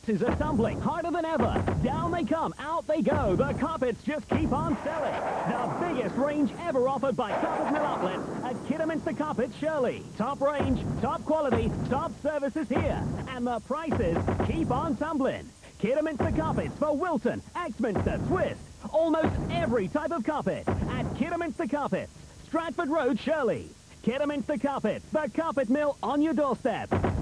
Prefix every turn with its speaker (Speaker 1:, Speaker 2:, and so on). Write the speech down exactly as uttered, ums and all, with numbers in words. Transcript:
Speaker 1: Prices are tumbling harder than ever. Down they come, out they go. The carpets just keep on selling. The biggest range ever offered by Carpet Mill Outlets at Kidderminster Carpets, Shirley. Top range, top quality, top services here. And the prices keep on tumbling. Kidderminster Carpets for Wilton, Axminster, Swiss. Almost every type of carpet at Kidderminster Carpets, Stratford Road, Shirley. Kidderminster Carpets, the carpet mill on your doorstep.